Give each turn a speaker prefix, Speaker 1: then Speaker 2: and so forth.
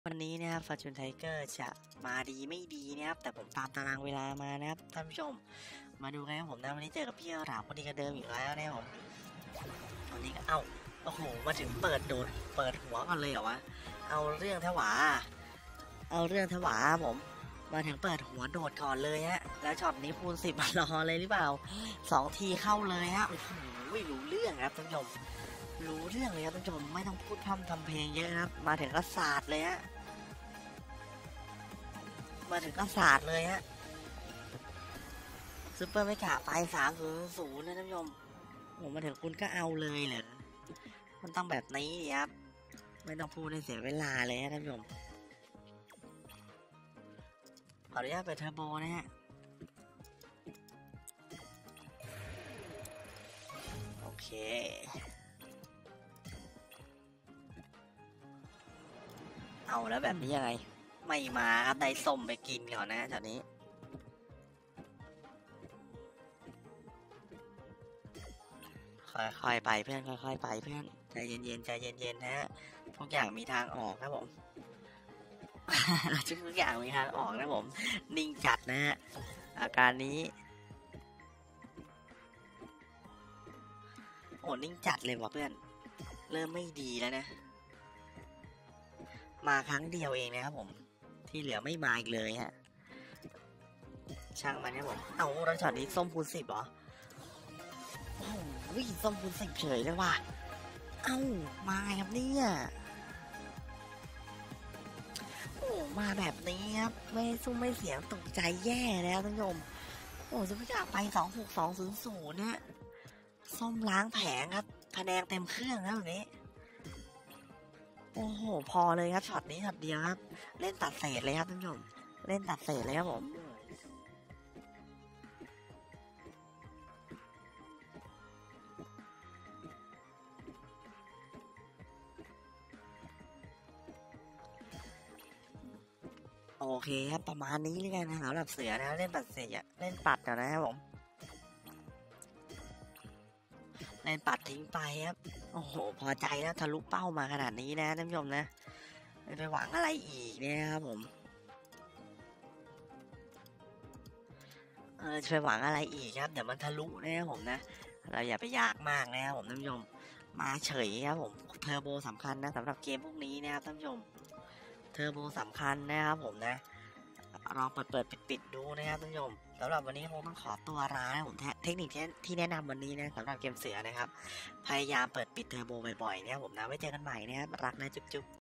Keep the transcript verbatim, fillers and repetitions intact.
Speaker 1: วันนี้นะครับฟอร์จูนไทเกอร์จะมาดีไม่ดีนะครับแต่ผมตามตารางเวลามานะครับท่านผู้ชมมาดูกันครับผมนะวันนี้เจอกับพี่เอาถามคนดีกันเดิมอีกแล้วนะครับผมวันนี้ก็เอ้าโอ้โหมาถึงเปิดโดดเปิดหัวก่อนเลยเหรอวะเอาเรื่องถวาเอาเรื่องถวาผมมาถึงเปิดหัวโดดก่อนเลยฮะแล้วช็อตนี้คูณสิบมารอเลยหรือเปล่าสองทีเข้าเลยฮะโอ้โหรู้เรื่องครับท่านผู้ชมรู้เรื่องเลยครับท่านผู้ชมไม่ต้องพูดพร่ำทำเพลงเยอะครับมาถึงก็สาดเลยฮะมาถึงก็สาดเลยฮะซูเปอร์ไม่กะไปสามศูนย์ศูนย์นะท่านผู้ชมผมมาถึงคุณก็เอาเลยเหรอมันต้องแบบนี้ครับไม่ต้องพูดให้เสียเวลาเลยนะท่านผู้ชมขออนุญาตเปิดเทอร์โบนะฮะโอเคเอาแล้วแบบนี้ยังไงไม่มาครับได้ส้มไปกินก่อนนะตอนนี้ค่อยๆไปเพื่อนค่อยๆไปเพื่อนใจเย็นๆใจเย็นๆนะฮะทุกอย่างมีทางออกครับผม ทุกอย่างมีทางออกนะผมนิ่งจัดนะฮะอาการนี้โอ้นิ่งจัดเลยว่ะเพื่อนเริ่มไม่ดีแล้วนะมาครั้งเดียวเองนะครับผมที่เหลือไม่มาอีกเลยฮะช่างมันนะผมเอาแล้วช็อตนี้ส้มคูณสิบเหรอโอ้โหส้มคูณสิบเฉยเลยว่ะเอ้ามาครับเนี่ยโอ้มาแบบนี้ครับไม่ซุ้มไม่เสียงตกใจแย่แล้วท่านผู้ชมโอ้จะไม่อยากไปสองหกสองศูนย์ศูนย์เนี่ยส้มล้างแผงครับพะแนงเต็มเครื่องแล้วแบบนี้โอ้โหพอเลยครับช็อตนี้ช็อตเดียวครับเล่นตัดเศษเลยครับท่านผู้ชมเล่นตัดเศษเลยครับผมโอเคครับประมาณนี้เลยกันนะสำหรับเสือนะเล่นปัดเศษอะเล่นปัดก่อนนะครับผมเล่นปัดทิ้งไปครับโอ้โหพอใจแล้วทะลุเป้ามาขนาดนี้นะท่านผู้ชมนะไม่ไปหวังอะไรอีกเนี่ยครับผมเออจะไปหวังอะไรอีกครับเดี๋ยวมันทะลุนะครับผมนะเราอย่าไปยากมากนะครับผมท่านผู้ชมมาเฉยครับผมเทอร์โบสำคัญนะสำหรับเกมพวกนี้นะครับท่านผู้ชมเทอร์โบสำคัญนะครับผมนะลองเปิดเปิดปิดปิดดูนะครับท่านผู้ชมสำหรับวันนี้คงต้องขอตัวลานะผมเทคนิคที่แนะนำวันนี้นะสำหรับเกมเสือนะครับพยายามเปิดปิดเทอร์โบบ่อยๆนะครับผมนะไว้เจอกันใหม่นะครับรักนะจุ๊บ